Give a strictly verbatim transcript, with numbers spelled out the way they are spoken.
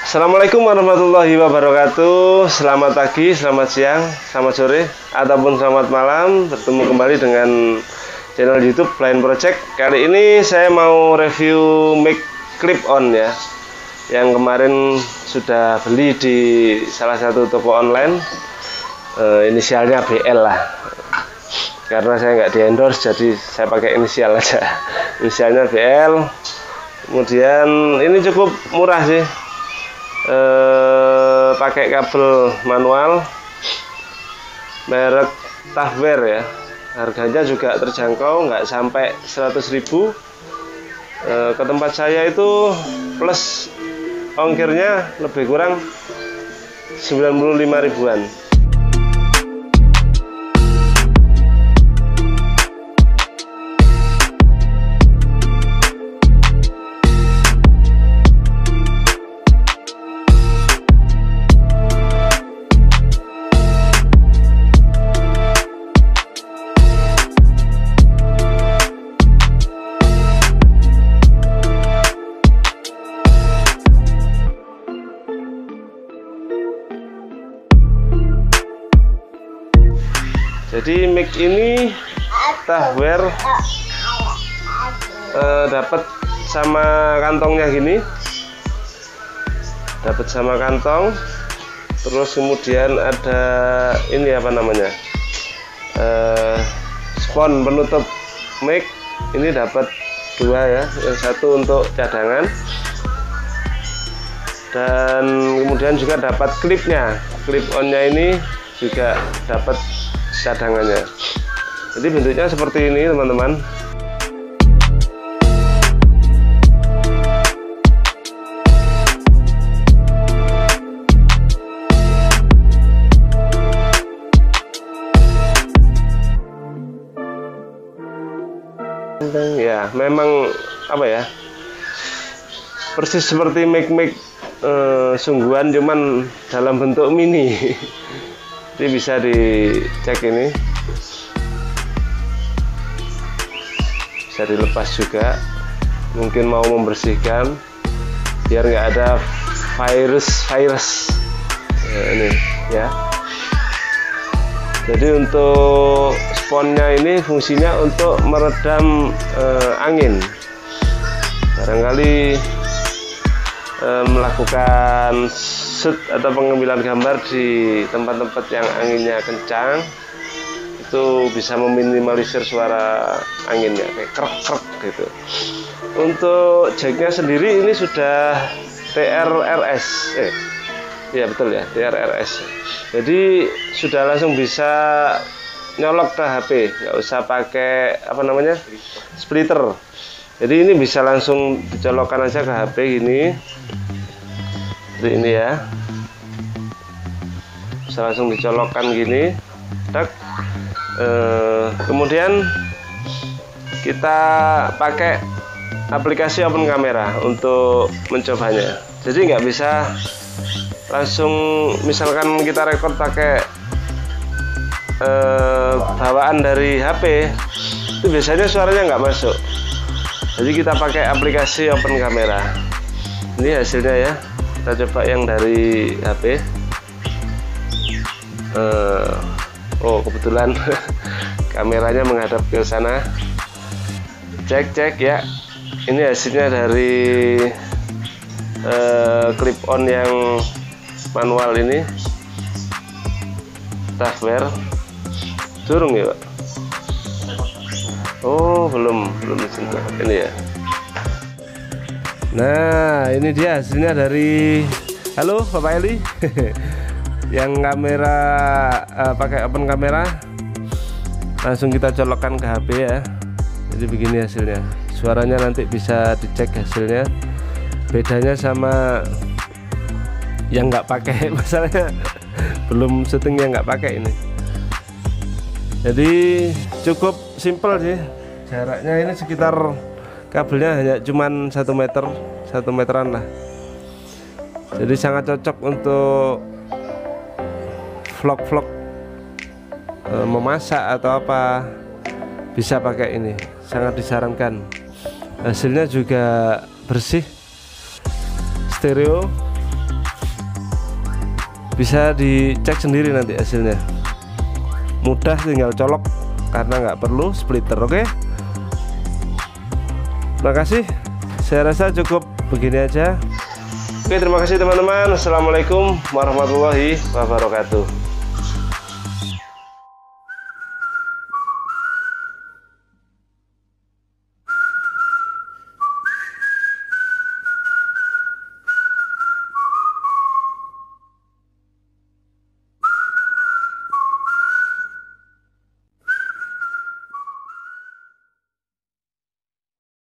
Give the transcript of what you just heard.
Assalamualaikum warahmatullahi wabarakatuh. Selamat pagi, selamat siang, selamat sore, ataupun selamat malam. Bertemu kembali dengan channel YouTube Line Project. Kali ini saya mau review mic clip on ya, yang kemarin sudah beli di salah satu toko online. e, Inisialnya B L lah, karena saya nggak di endorse, jadi saya pakai inisial aja. Inisialnya B L. Kemudian ini cukup murah sih. Eh, pakai kabel manual merek Tahver ya, harganya juga terjangkau, nggak sampai seratus ribu. eh, ke tempat saya itu plus ongkirnya lebih kurang sembilan puluh lima ribuan. Jadi mic ini Tahver eh, dapat sama kantongnya gini, dapat sama kantong. Terus kemudian ada ini apa namanya, eh, spons penutup mic. Ini dapat dua ya, yang satu untuk cadangan, dan kemudian juga dapat klipnya. Clip onnya ini juga dapat cadangannya. Jadi bentuknya seperti ini teman-teman. Ya memang apa ya, persis seperti mic-mic eh, sungguhan, cuman dalam bentuk mini. Jadi bisa dicek, ini bisa dilepas juga, mungkin mau membersihkan biar nggak ada virus-virus ya, ini ya. Jadi untuk sponnya ini fungsinya untuk meredam eh, angin, barangkali eh, melakukan shoot atau pengambilan gambar di tempat-tempat yang anginnya kencang, itu bisa meminimalisir suara anginnya kayak krek-krek gitu. Untuk jacknya sendiri ini sudah T R R S, eh ya betul ya, T R R S. Jadi sudah langsung bisa nyolok ke H P, nggak usah pakai apa namanya splitter. Jadi ini bisa langsung dicolokkan aja ke H P gini. Seperti ini ya, bisa langsung dicolokkan gini, tak. E, kemudian kita pakai aplikasi Open Camera untuk mencobanya. Jadi nggak bisa langsung, misalkan kita record pakai e, bawaan dari H P, itu biasanya suaranya nggak masuk. Jadi kita pakai aplikasi Open Camera. Ini hasilnya ya. Kita coba yang dari H P. uh, Oh kebetulan kameranya menghadap ke sana. Cek cek ya. Ini hasilnya dari uh, clip on yang manual ini Tahver. Durung ya Pak? Oh belum belum disentuh ini ya. Nah ini dia hasilnya dari, halo Bapak Eli. Yang kamera uh, pakai open kamera, langsung kita colokkan ke H P ya. Jadi begini hasilnya. Suaranya nanti bisa dicek hasilnya, bedanya sama yang nggak pakai. Masalahnya belum syuting yang nggak pakai ini. Jadi cukup simple sih, jaraknya ini sekitar, kabelnya hanya cuman satu meter, satu meteran lah. Jadi sangat cocok untuk vlog-vlog, e, memasak atau apa, bisa pakai ini, sangat disarankan. Hasilnya juga bersih, stereo, bisa dicek sendiri nanti hasilnya. Mudah, tinggal colok karena nggak perlu splitter. Oke, terima kasih, saya rasa cukup begini aja. Oke, terima kasih teman-teman. Assalamualaikum warahmatullahi wabarakatuh.